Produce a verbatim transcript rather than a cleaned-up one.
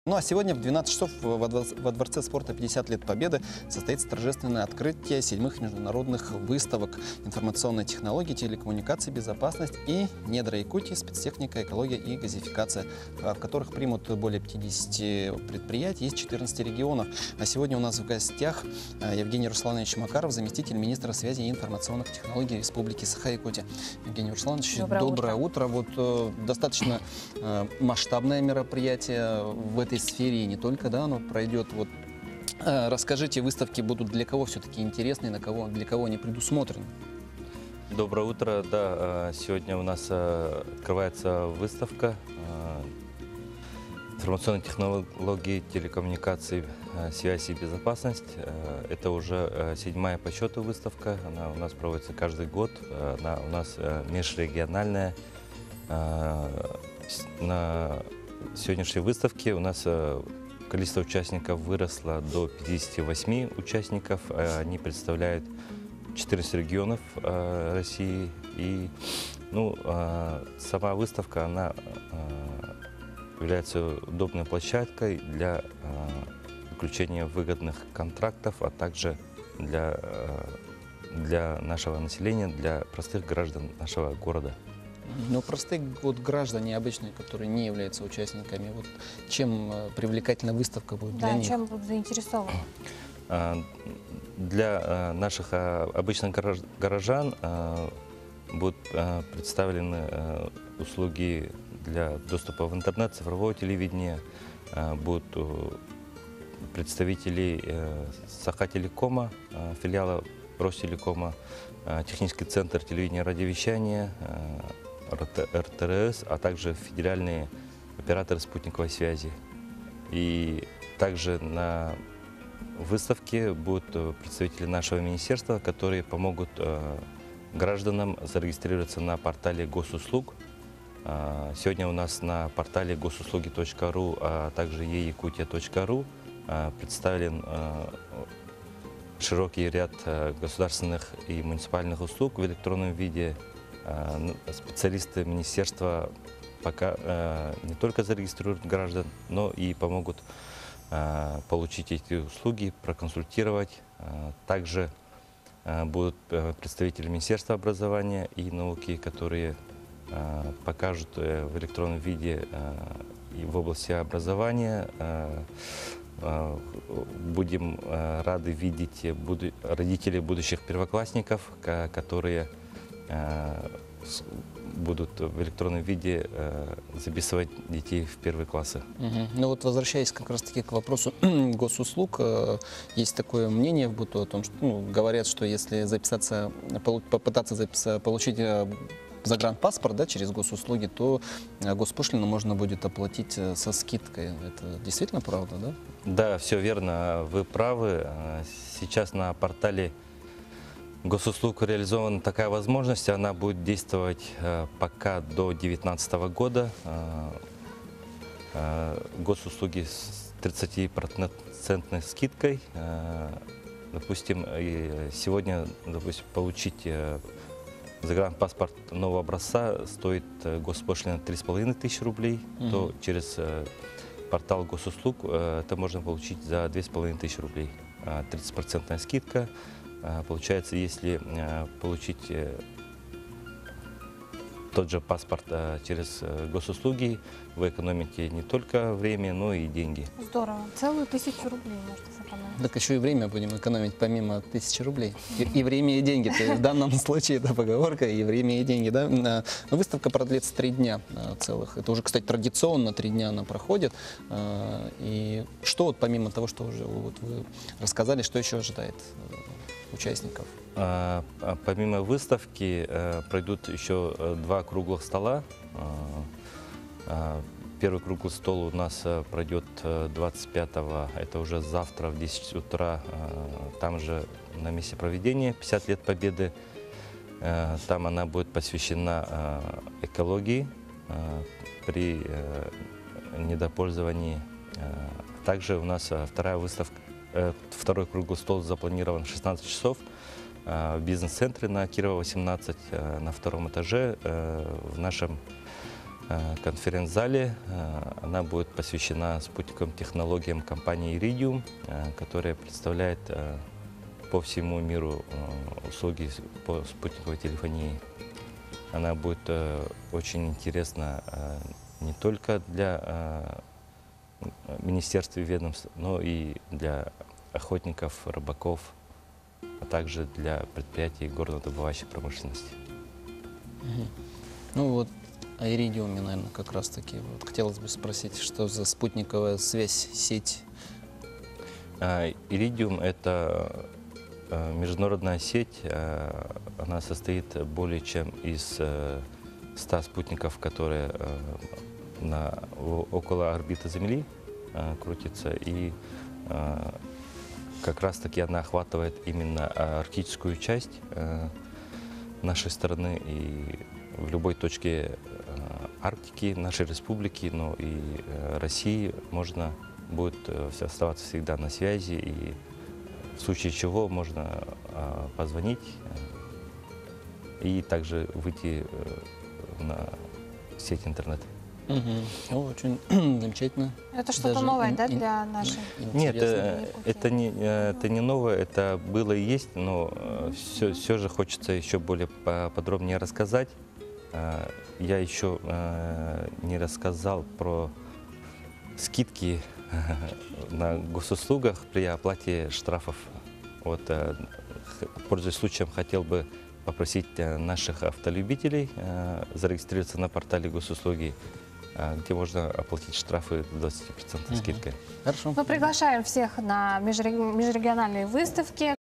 Ну а сегодня в двенадцать часов во дворце, во Дворце спорта пятьдесят лет Победы состоится торжественное открытие седьмых международных выставок информационной технологии, телекоммуникации, безопасность и недра Якутии, спецтехника, экология и газификация, в которых примут более пятидесяти предприятий из четырнадцати регионов. А сегодня у нас в гостях Евгений Русланович Макаров, заместитель министра связи и информационных технологий Республики Саха-Якутия. Евгений Русланович, доброе, доброе утро. утро. Вот э, достаточно э, масштабное мероприятие в этой сфере и не только, да, оно пройдет. Вот, э, расскажите, выставки будут для кого все-таки интересны, на кого, для кого они предусмотрены? Доброе утро. Да, сегодня у нас открывается выставка информационной технологии, телекоммуникации, связи и безопасность. Это уже седьмая по счету выставка. Она у нас проводится каждый год. Она у нас межрегиональная. На сегодняшней выставке у нас количество участников выросло до пятидесяти восьми участников. Они представляют четырнадцать регионов России. И ну, сама выставка, она является удобной площадкой для заключения выгодных контрактов, а также для, для нашего населения, для простых граждан нашего города. Но простые вот граждане обычные, которые не являются участниками, вот чем привлекательна выставка будет для да, них? чем будут заинтересованы? Для наших обычных горожан будут представлены услуги для доступа в интернет, цифрового телевидения. Будут представители Саха-Телекома, филиала Ростелекома, технический центр телевидения и радиовещания, эр тэ эр эс, а также федеральные операторы спутниковой связи. И также на выставке будут представители нашего министерства, которые помогут гражданам зарегистрироваться на портале госуслуг. Сегодня у нас на портале госуслуги точка ру, а также е якутия точка ру представлен широкий ряд государственных и муниципальных услуг в электронном виде. Специалисты министерства пока не только зарегистрируют граждан, но и помогут получить эти услуги, проконсультировать. Также будут представители Министерства образования и науки, которые покажут в электронном виде и в области образования. Будем рады видеть родителей будущих первоклассников, которые будут в электронном виде записывать детей в первые классы. Угу. Ну вот, возвращаясь как раз-таки к вопросу госуслуг, есть такое мнение в быту о том, что ну, говорят, что если записаться, попытаться записаться, получить загранпаспорт, да, через госуслуги, то госпошлину можно будет оплатить со скидкой. Это действительно правда, да? Да, все верно, вы правы. Сейчас на портале госуслуг реализована такая возможность, она будет действовать пока до две тысячи девятнадцатого года. Госуслуги с тридцатипроцентной скидкой. Допустим, сегодня, допустим, получить загранпаспорт нового образца стоит госпошлина три с половиной тысячи рублей, mm-hmm. то через портал госуслуг это можно получить за две с половиной тысячи рублей. тридцатипроцентная скидка. Получается, если получить тот же паспорт через госуслуги, вы экономите не только время, но и деньги. Здорово. Целую тысячу рублей можно сэкономить. Так еще и время будем экономить помимо тысячи рублей. И, и время, и деньги. То есть в данном случае это поговорка, и время, и деньги. Да? Но выставка продлится три дня целых. Это уже, кстати, традиционно три дня она проходит. И что вот помимо того, что уже вот вы рассказали, что еще ожидает участников? А, а, помимо выставки а, пройдут еще два круглых стола. А, а, первый круглый стол у нас а, пройдет двадцать пятого, это уже завтра в десять утра, а, там же на месте проведения пятьдесят лет Победы. А, там она будет посвящена а, экологии а, при а, недопользовании. А, также у нас а, вторая выставка, а, второй круглый стол запланирован в шестнадцать часов. В бизнес-центре на Кирова восемнадцать, на втором этаже, в нашем э, конференц-зале. Э, Она будет посвящена спутниковым технологиям компании Iridium, э, которая представляет э, по всему миру э, услуги с- по спутниковой телефонии. Она будет э, очень интересна э, не только для э, министерств и ведомств, но и для охотников, рыбаков, а также для предприятий горнодобывающей промышленности. Ну вот о Иридиуме, наверное, как раз таки. Вот хотелось бы спросить, что за спутниковая связь, сеть? А, Iridium — это э, международная сеть. э, Она состоит более чем из э, ста спутников, которые э, на, о- около орбиты Земли э, крутятся. И э, как раз-таки она охватывает именно арктическую часть э, нашей страны. И в любой точке э, Арктики, нашей республики, но и э, России можно будет э, вс- оставаться всегда на связи, и в случае чего можно э, позвонить э, и также выйти э, на сеть интернет. Мгм. Ну, очень замечательно. Это что-то Даже новое, ин- да, ин- для нашей? Нет, Интересно. э, это не, э, это не новое, это было и есть, но все, все же хочется еще более по- подробнее рассказать. Э, Я еще э, не рассказал про скидки на госуслугах при оплате штрафов. Вот, э, х- пользуясь случаем, хотел бы попросить э, наших автолюбителей э, зарегистрироваться на портале госуслуги, э, где можно оплатить штрафы с двадцати процентной Мгм. скидкой. Хорошо. Мы приглашаем всех на межреги- межрегиональные выставки.